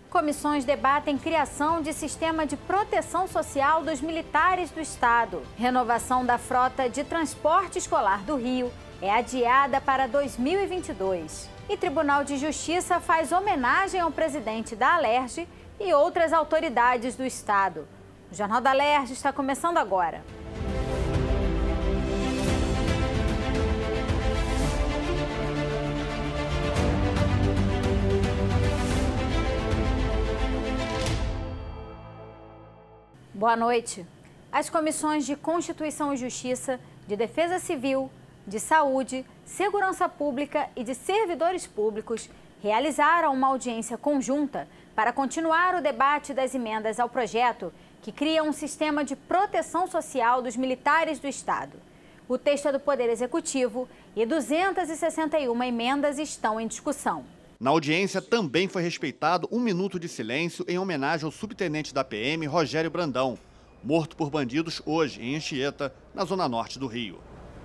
Comissões debatem criação de sistema de proteção social dos militares do Estado. Renovação da frota de transporte escolar do Rio é adiada para 2022. E Tribunal de Justiça faz homenagem ao presidente da Alerj e outras autoridades do Estado. O Jornal da Alerj está começando agora. Boa noite. As comissões de Constituição e Justiça, de Defesa Civil, de Saúde, Segurança Pública e de Servidores Públicos realizaram uma audiência conjunta para continuar o debate das emendas ao projeto que cria um sistema de proteção social dos militares do Estado. O texto é do Poder Executivo e 261 emendas estão em discussão. Na audiência também foi respeitado 1 minuto de silêncio em homenagem ao subtenente da PM, Rogério Brandão, morto por bandidos hoje em Anchieta, na zona norte do Rio.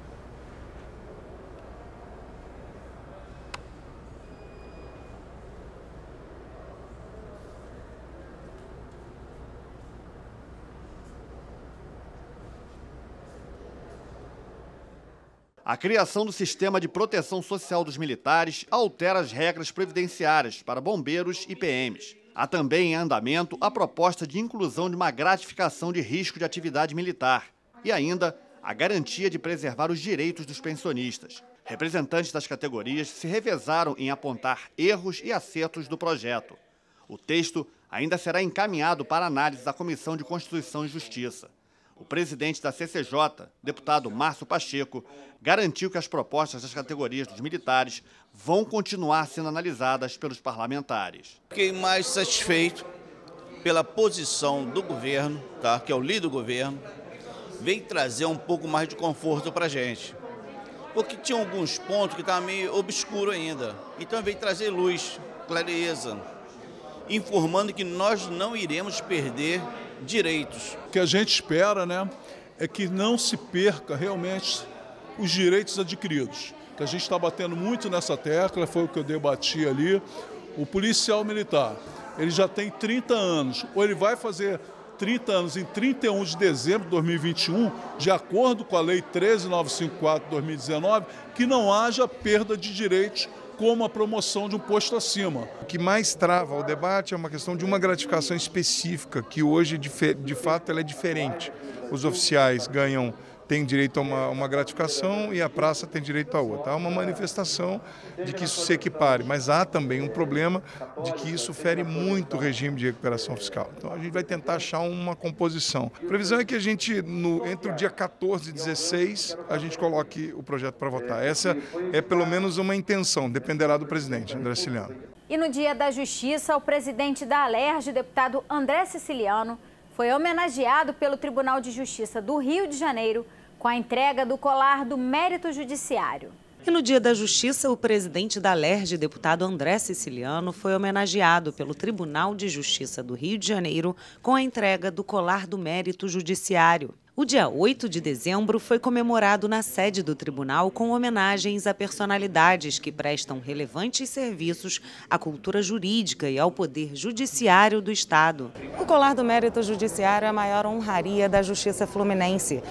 A criação do sistema de proteção social dos militares altera as regras previdenciárias para bombeiros e PMs. Há também em andamento a proposta de inclusão de uma gratificação de risco de atividade militar e ainda a garantia de preservar os direitos dos pensionistas. Representantes das categorias se revezaram em apontar erros e acertos do projeto. O texto ainda será encaminhado para análise da Comissão de Constituição e Justiça. O presidente da CCJ, deputado Márcio Pacheco, garantiu que as propostas das categorias dos militares vão continuar sendo analisadas pelos parlamentares. Fiquei mais satisfeito pela posição do governo, que é o líder do governo, vem trazer um pouco mais de conforto para a gente. Porque tinha alguns pontos que estavam meio obscuro ainda. Então veio trazer luz, clareza, informando que nós não iremos perder direitos. O que a gente espera, é que não se perca realmente os direitos adquiridos. Que a gente está batendo muito nessa tecla, foi o que eu debati ali. O policial militar, ele já tem 30 anos, ou ele vai fazer 30 anos em 31 de dezembro de 2021, de acordo com a Lei 13.954 de 2019, que não haja perda de direitos como a promoção de um posto acima. O que mais trava o debate é uma questão de uma gratificação específica, que hoje, de fato, ela é diferente. Os oficiais têm direito a uma gratificação e a praça tem direito a outra. Há uma manifestação de que isso se equipare, mas há também um problema de que isso fere muito o regime de recuperação fiscal. Então a gente vai tentar achar uma composição. A previsão é que a gente, entre o dia 14 e 16, a gente coloque o projeto para votar. Essa é pelo menos uma intenção, dependerá do presidente, André Siciliano. E no Dia da Justiça, o presidente da Alerj, deputado André Siciliano, foi homenageado pelo Tribunal de Justiça do Rio de Janeiro com a entrega do colar do Mérito Judiciário. E no Dia da Justiça, o presidente da Alerj, deputado André Siciliano, foi homenageado pelo Tribunal de Justiça do Rio de Janeiro com a entrega do colar do Mérito Judiciário. O dia 8 de dezembro foi comemorado na sede do tribunal com homenagens a personalidades que prestam relevantes serviços à cultura jurídica e ao poder judiciário do Estado. O colar do Mérito Judiciário é a maior honraria da Justiça Fluminense.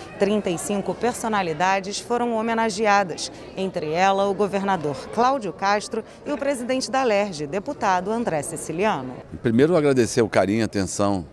35 personalidades foram homenageadas, entre elas o governador Cláudio Castro e o presidente da Alerj, deputado André Siciliano. Primeiro, agradecer o carinho e a atenção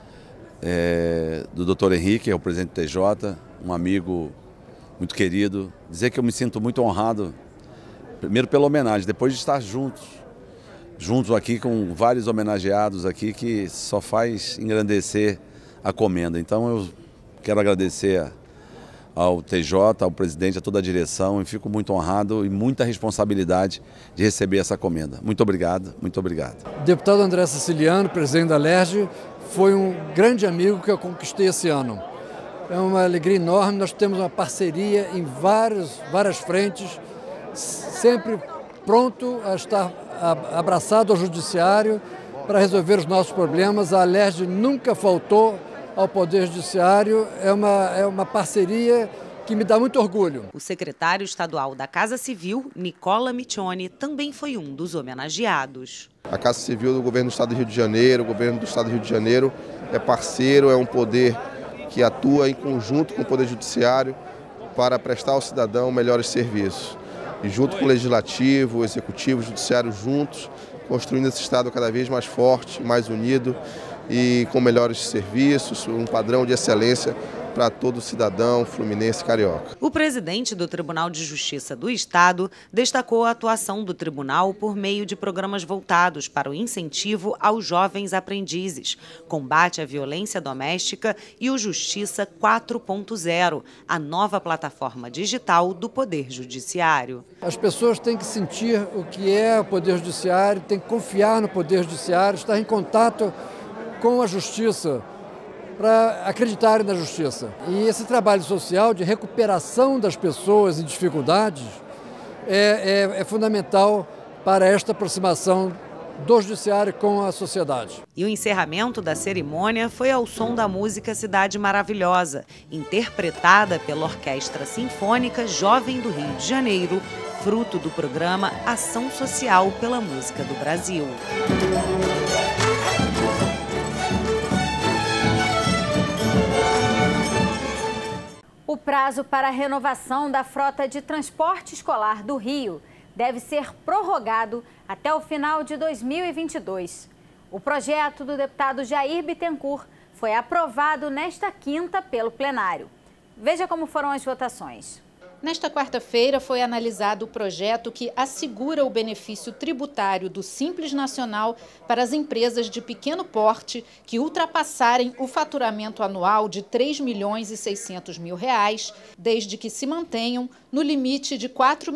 do Dr. Henrique, é o presidente do TJ, um amigo muito querido. Dizer que eu me sinto muito honrado, primeiro pela homenagem, depois de estar juntos aqui com vários homenageados aqui, que só faz engrandecer a comenda. Então eu quero agradecer ao TJ, ao presidente, a toda a direção, e fico muito honrado e muita responsabilidade de receber essa comenda. Muito obrigado, muito obrigado. Deputado André Siciliano, presidente da Alerj, foi um grande amigo que eu conquistei esse ano. É uma alegria enorme, nós temos uma parceria em várias frentes, sempre pronto a estar abraçado ao judiciário para resolver os nossos problemas. A Alerj nunca faltou ao Poder Judiciário, é uma parceria que me dá muito orgulho. O secretário estadual da Casa Civil, Nicola Miccioni, também foi um dos homenageados. A Casa Civil do Governo do Estado do Rio de Janeiro, o Governo do Estado do Rio de Janeiro é parceiro, é um poder que atua em conjunto com o Poder Judiciário para prestar ao cidadão melhores serviços. E junto com o Legislativo, o Executivo, o Judiciário juntos, construindo esse Estado cada vez mais forte, mais unido e com melhores serviços, um padrão de excelência para todo cidadão fluminense carioca. O presidente do Tribunal de Justiça do Estado destacou a atuação do tribunal por meio de programas voltados para o incentivo aos jovens aprendizes, combate à violência doméstica e o Justiça 4.0, a nova plataforma digital do Poder Judiciário. As pessoas têm que sentir o que é o Poder Judiciário, têm que confiar no Poder Judiciário, estar em contato com a Justiça, para acreditarem na Justiça. E esse trabalho social de recuperação das pessoas em dificuldades é fundamental para esta aproximação do Judiciário com a sociedade. E o encerramento da cerimônia foi ao som da música Cidade Maravilhosa, interpretada pela Orquestra Sinfônica Jovem do Rio de Janeiro, fruto do programa Ação Social pela Música do Brasil. O prazo para a renovação da frota de transporte escolar do Rio deve ser prorrogado até o final de 2022. O projeto do deputado Jair Bittencourt foi aprovado nesta quinta pelo plenário. Veja como foram as votações. Nesta quarta-feira foi analisado o projeto que assegura o benefício tributário do Simples Nacional para as empresas de pequeno porte que ultrapassarem o faturamento anual de R$ 3.600.000, desde que se mantenham no limite de R$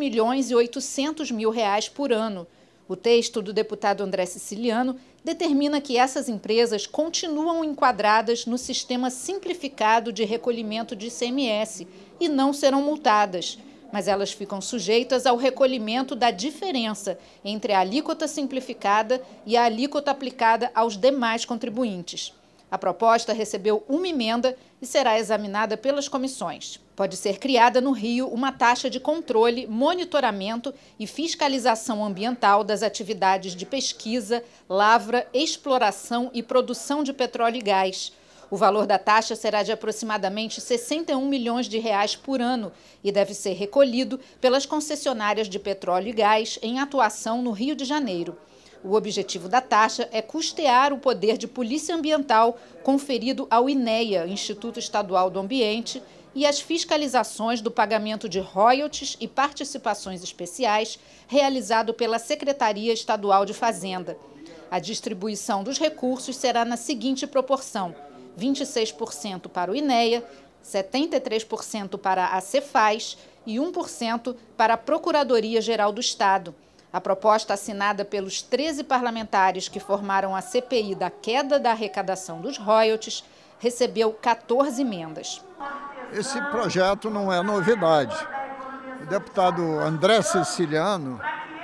4.800.000 por ano. O texto do deputado André Siciliano determina que essas empresas continuam enquadradas no sistema simplificado de recolhimento de ICMS e não serão multadas, mas elas ficam sujeitas ao recolhimento da diferença entre a alíquota simplificada e a alíquota aplicada aos demais contribuintes. A proposta recebeu uma emenda e será examinada pelas comissões. Pode ser criada no Rio uma taxa de controle, monitoramento e fiscalização ambiental das atividades de pesquisa, lavra, exploração e produção de petróleo e gás. O valor da taxa será de aproximadamente R$ 61 milhões por ano e deve ser recolhido pelas concessionárias de petróleo e gás em atuação no Rio de Janeiro. O objetivo da taxa é custear o poder de polícia ambiental conferido ao INEA, Instituto Estadual do Ambiente, e as fiscalizações do pagamento de royalties e participações especiais realizado pela Secretaria Estadual de Fazenda. A distribuição dos recursos será na seguinte proporção: 26% para o INEA, 73% para a Cefaz e 1% para a Procuradoria-Geral do Estado. A proposta assinada pelos 13 parlamentares que formaram a CPI da queda da arrecadação dos royalties recebeu 14 emendas. Esse projeto não é novidade. O deputado André Siciliano,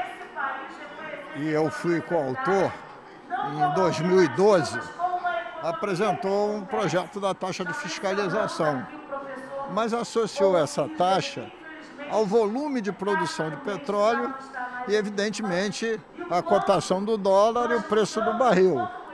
e eu fui coautor, em 2012, apresentou um projeto da taxa de fiscalização, mas associou essa taxa ao volume de produção de petróleo e, evidentemente, a cotação do dólar e o preço do barril.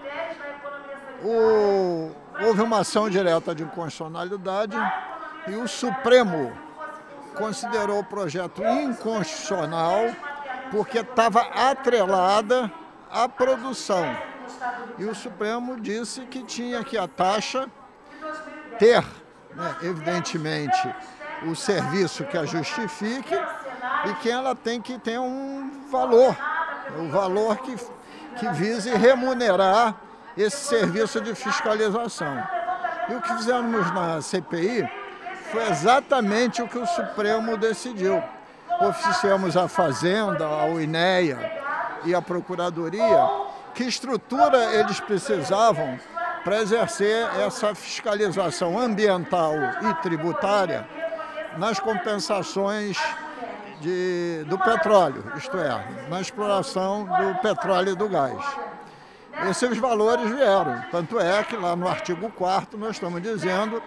Houve uma ação direta de inconstitucionalidade e o Supremo considerou o projeto inconstitucional porque estava atrelada à produção. E o Supremo disse que tinha que a taxa ter, evidentemente, o serviço que a justifique e que ela tem que ter um valor, o valor que vise remunerar esse serviço de fiscalização. E o que fizemos na CPI foi exatamente o que o Supremo decidiu. Oficiamos à Fazenda, ao INEA e à Procuradoria que estrutura eles precisavam para exercer essa fiscalização ambiental e tributária nas compensações do petróleo, isto é, na exploração do petróleo e do gás. Esses valores vieram, tanto é que lá no artigo 4º nós estamos dizendo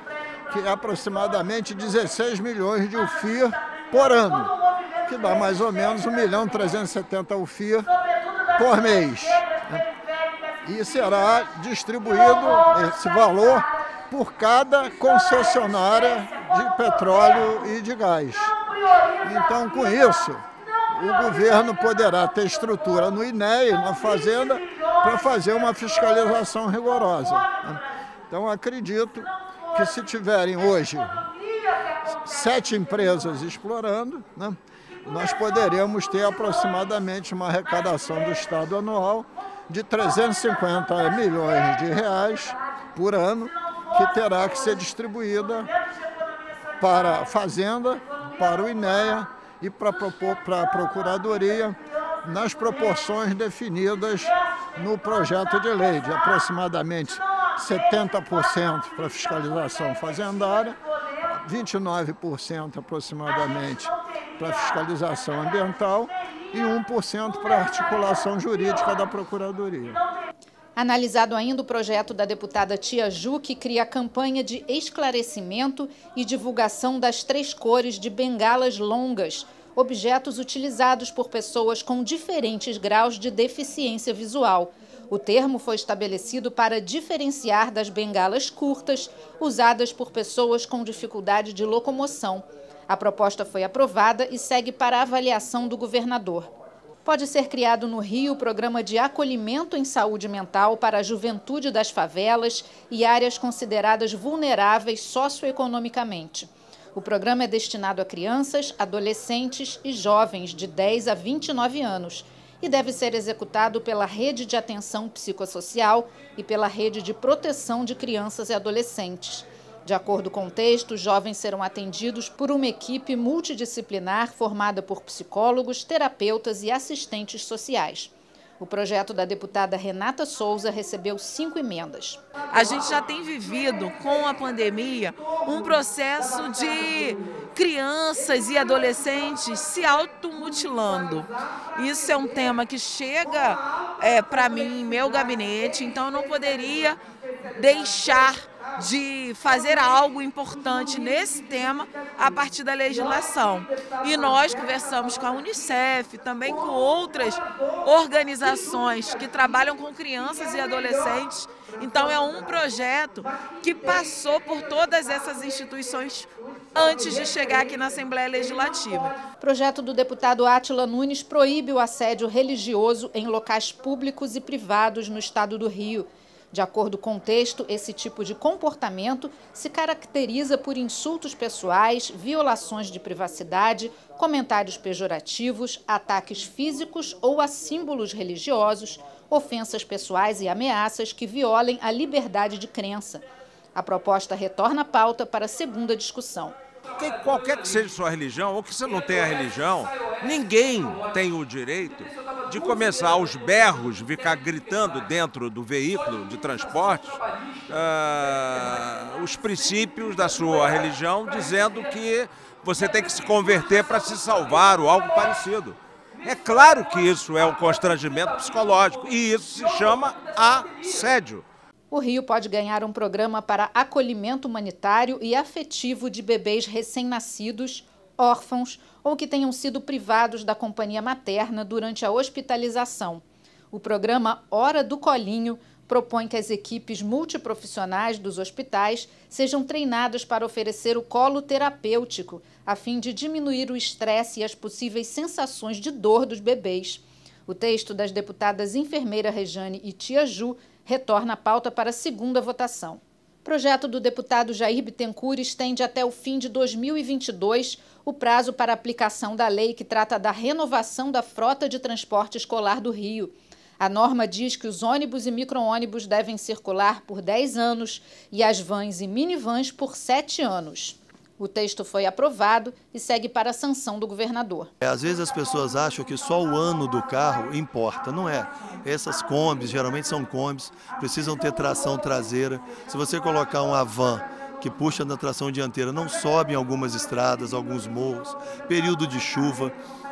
que é aproximadamente 16 milhões de UFIR por ano, que dá mais ou menos 1.370.000 UFIR por mês. E será distribuído esse valor por cada concessionária de petróleo e de gás. Então, com isso, o governo poderá ter estrutura no INEA, na Fazenda, para fazer uma fiscalização rigorosa. Então, acredito que se tiverem hoje 7 empresas explorando, né, nós poderemos ter aproximadamente uma arrecadação do Estado anual de 350 milhões de reais por ano, que terá que ser distribuída para a Fazenda, para o INEA e para a Procuradoria, nas proporções definidas no projeto de lei, de aproximadamente 70% para a fiscalização fazendária, 29% aproximadamente para a fiscalização ambiental e 1% para a articulação jurídica da Procuradoria. Analisado ainda o projeto da deputada Tia Ju, que cria a campanha de esclarecimento e divulgação das 3 cores de bengalas longas, objetos utilizados por pessoas com diferentes graus de deficiência visual. O termo foi estabelecido para diferenciar das bengalas curtas, usadas por pessoas com dificuldade de locomoção. A proposta foi aprovada e segue para a avaliação do governador. Pode ser criado no Rio o programa de acolhimento em saúde mental para a juventude das favelas e áreas consideradas vulneráveis socioeconomicamente. O programa é destinado a crianças, adolescentes e jovens de 10 a 29 anos e deve ser executado pela Rede de Atenção Psicossocial e pela Rede de Proteção de Crianças e Adolescentes. De acordo com o texto, os jovens serão atendidos por uma equipe multidisciplinar formada por psicólogos, terapeutas e assistentes sociais. O projeto da deputada Renata Souza recebeu 5 emendas. A gente já tem vivido, com a pandemia, um processo de crianças e adolescentes se automutilando. Isso é um tema que chega para mim em meu gabinete, então eu não poderia deixar de fazer algo importante nesse tema a partir da legislação. E nós conversamos com a Unicef, também com outras organizações que trabalham com crianças e adolescentes. Então é um projeto que passou por todas essas instituições antes de chegar aqui na Assembleia Legislativa. O projeto do deputado Átila Nunes proíbe o assédio religioso em locais públicos e privados no estado do Rio. De acordo com o texto, esse tipo de comportamento se caracteriza por insultos pessoais, violações de privacidade, comentários pejorativos, ataques físicos ou a símbolos religiosos, ofensas pessoais e ameaças que violem a liberdade de crença. A proposta retorna à pauta para a segunda discussão. Qualquer que seja sua religião, ou que você não tenha religião, ninguém tem o direito de começar aos berros, ficar gritando dentro do veículo de transporte os princípios da sua religião, dizendo que você tem que se converter para se salvar ou algo parecido. É claro que isso é um constrangimento psicológico e isso se chama assédio. O Rio pode ganhar um programa para acolhimento humanitário e afetivo de bebês recém-nascidos, órfãos ou que tenham sido privados da companhia materna durante a hospitalização. O programa Hora do Colinho propõe que as equipes multiprofissionais dos hospitais sejam treinadas para oferecer o colo terapêutico, a fim de diminuir o estresse e as possíveis sensações de dor dos bebês. O texto das deputadas Enfermeira Rejane e Tia Ju retorna à pauta para a segunda votação. O projeto do deputado Jair Bittencourt estende até o fim de 2022 o prazo para a aplicação da lei que trata da renovação da frota de transporte escolar do Rio. A norma diz que os ônibus e micro-ônibus devem circular por 10 anos e as vans e minivans por 7 anos. O texto foi aprovado e segue para a sanção do governador. Às vezes as pessoas acham que só o ano do carro importa, não é? Essas combis, geralmente são combis, precisam ter tração traseira. Se você colocar uma van que puxa na tração dianteira, não sobe em algumas estradas, alguns morros, período de chuva.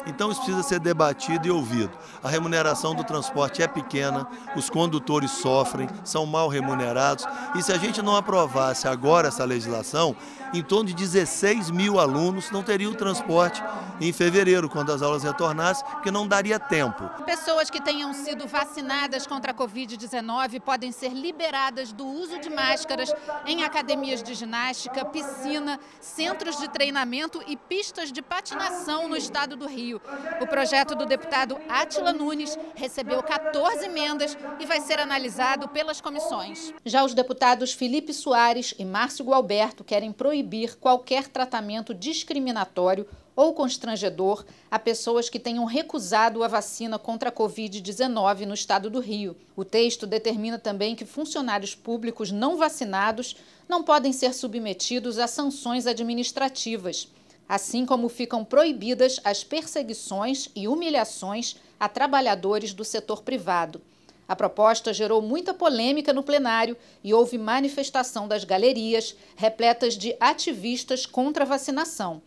Então isso precisa ser debatido e ouvido. A remuneração do transporte é pequena, os condutores sofrem, são mal remunerados, e se a gente não aprovasse agora essa legislação, em torno de 16 mil alunos não teriam transporte em fevereiro, quando as aulas retornassem, porque não daria tempo. Pessoas que tenham sido vacinadas contra a Covid-19 podem ser liberadas do uso de máscaras em academias de ginástica, piscina, centros de treinamento e pistas de patinação no estado do Rio. O projeto do deputado Átila Nunes recebeu 14 emendas e vai ser analisado pelas comissões. Já os deputados Felipe Soares e Márcio Gualberto querem proibir qualquer tratamento discriminatório ou constrangedor a pessoas que tenham recusado a vacina contra a Covid-19 no estado do Rio. O texto determina também que funcionários públicos não vacinados não podem ser submetidos a sanções administrativas, assim como ficam proibidas as perseguições e humilhações a trabalhadores do setor privado. A proposta gerou muita polêmica no plenário e houve manifestação das galerias, repletas de ativistas contra a vacinação.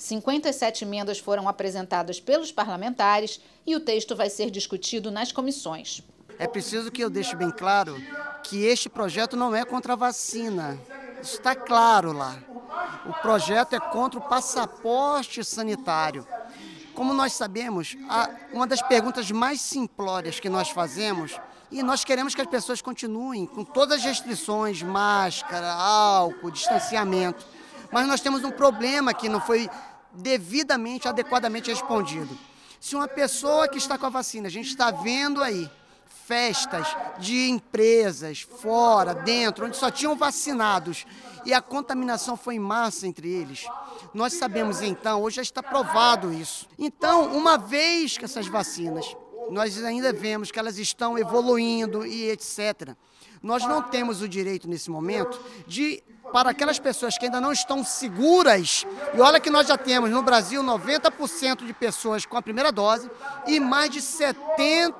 57 emendas foram apresentadas pelos parlamentares e o texto vai ser discutido nas comissões. É preciso que eu deixe bem claro que este projeto não é contra a vacina. Isso está claro lá. O projeto é contra o passaporte sanitário. Como nós sabemos, uma das perguntas mais simplórias que nós fazemos, e nós queremos que as pessoas continuem com todas as restrições, máscara, álcool, distanciamento, mas nós temos um problema que não foi devidamente, adequadamente respondido. Se uma pessoa que está com a vacina, a gente está vendo aí festas de empresas fora, dentro, onde só tinham vacinados e a contaminação foi em massa entre eles, nós sabemos então, hoje já está provado isso. Então, uma vez que essas vacinas, nós ainda vemos que elas estão evoluindo e etc., nós não temos o direito nesse momento de, para aquelas pessoas que ainda não estão seguras, e olha que nós já temos no Brasil 90% de pessoas com a primeira dose e mais de 70%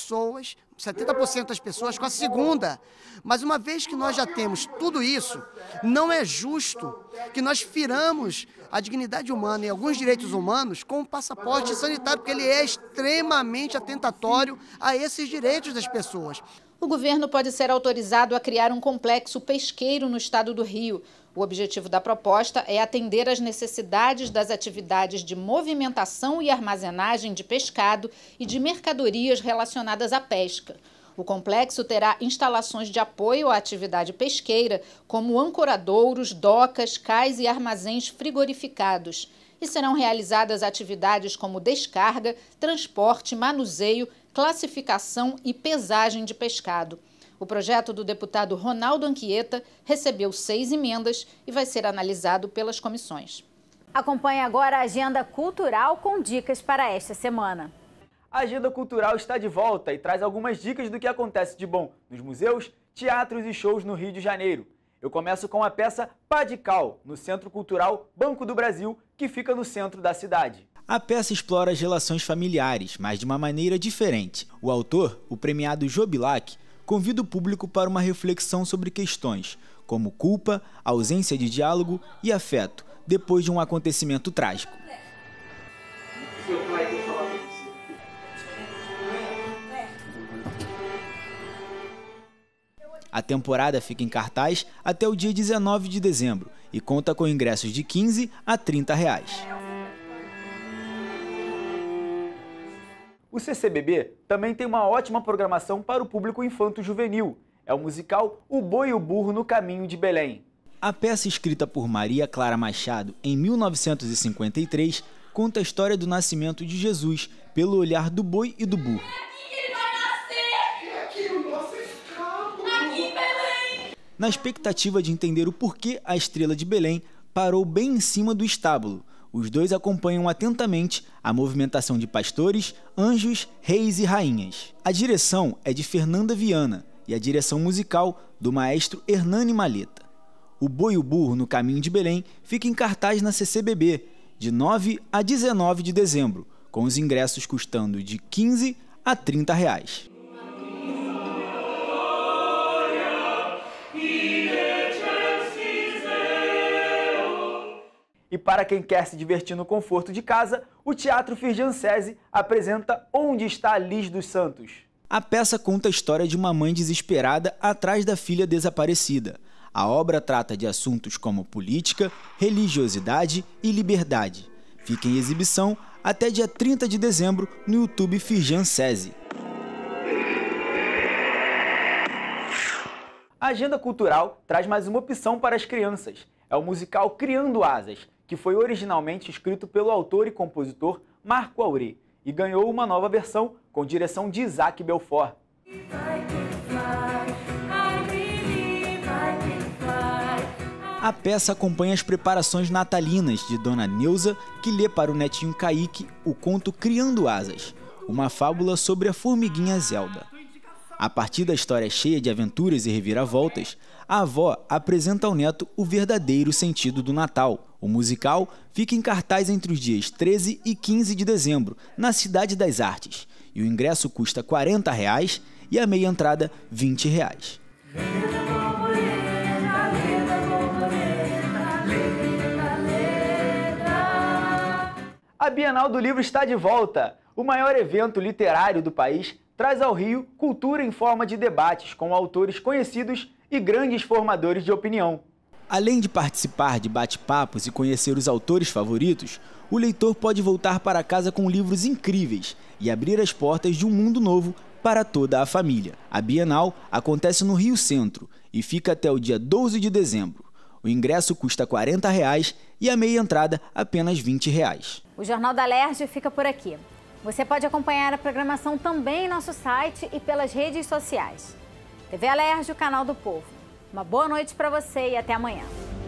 das pessoas com a segunda. Mas uma vez que nós já temos tudo isso, não é justo que nós firamos a dignidade humana e alguns direitos humanos com o passaporte sanitário, porque ele é extremamente atentatório a esses direitos das pessoas. O governo pode ser autorizado a criar um complexo pesqueiro no estado do Rio. O objetivo da proposta é atender às necessidades das atividades de movimentação e armazenagem de pescado e de mercadorias relacionadas à pesca. O complexo terá instalações de apoio à atividade pesqueira, como ancoradouros, docas, cais e armazéns frigorificados. E serão realizadas atividades como descarga, transporte, manuseio, classificação e pesagem de pescado. O projeto do deputado Ronaldo Anchieta recebeu 6 emendas e vai ser analisado pelas comissões. Acompanhe agora a agenda cultural com dicas para esta semana. A agenda cultural está de volta e traz algumas dicas do que acontece de bom nos museus, teatros e shows no Rio de Janeiro. Eu começo com a peça Pá de Cal, no Centro Cultural Banco do Brasil, que fica no centro da cidade. A peça explora as relações familiares, mas de uma maneira diferente. O autor, o premiado Jô Bilac, convida o público para uma reflexão sobre questões como culpa, ausência de diálogo e afeto, depois de um acontecimento trágico. A temporada fica em cartaz até o dia 19 de dezembro e conta com ingressos de R$15 a R$30. O CCBB também tem uma ótima programação para o público infanto-juvenil. É o musical O Boi e o Burro no Caminho de Belém. A peça, escrita por Maria Clara Machado em 1953, conta a história do nascimento de Jesus pelo olhar do boi e do burro. Na expectativa de entender o porquê a estrela de Belém parou bem em cima do estábulo, os dois acompanham atentamente a movimentação de pastores, anjos, reis e rainhas. A direção é de Fernanda Viana e a direção musical do maestro Hernani Maleta. O Boi e o Burro no Caminho de Belém fica em cartaz na CCBB, de 9 a 19 de dezembro, com os ingressos custando de R$15 a R$30. E para quem quer se divertir no conforto de casa, o Teatro Firjan Sesi apresenta Onde está Liz dos Santos? A peça conta a história de uma mãe desesperada atrás da filha desaparecida. A obra trata de assuntos como política, religiosidade e liberdade. Fica em exibição até dia 30 de dezembro no YouTube Firjan Sesi. A agenda cultural traz mais uma opção para as crianças. É o musical Criando Asas, que foi originalmente escrito pelo autor e compositor Marco Auré e ganhou uma nova versão com direção de Isaac Belfort. A peça acompanha as preparações natalinas de Dona Neuza, que lê para o netinho Kaique o conto Criando Asas, uma fábula sobre a formiguinha Zelda. A partir da história cheia de aventuras e reviravoltas, a avó apresenta ao neto o verdadeiro sentido do Natal. O musical fica em cartaz entre os dias 13 e 15 de dezembro, na Cidade das Artes, e o ingresso custa R$ 40 e a meia entrada R$ 20. A Bienal do Livro está de volta. O maior evento literário do país traz ao Rio cultura em forma de debates com autores conhecidos e grandes formadores de opinião. Além de participar de bate-papos e conhecer os autores favoritos, o leitor pode voltar para casa com livros incríveis e abrir as portas de um mundo novo para toda a família. A Bienal acontece no Rio Centro e fica até o dia 12 de dezembro. O ingresso custa R$ 40 e a meia entrada apenas R$ 20. O Jornal da Alerj fica por aqui. Você pode acompanhar a programação também em nosso site e pelas redes sociais. TV Alerj, o canal do povo. Uma boa noite para você e até amanhã.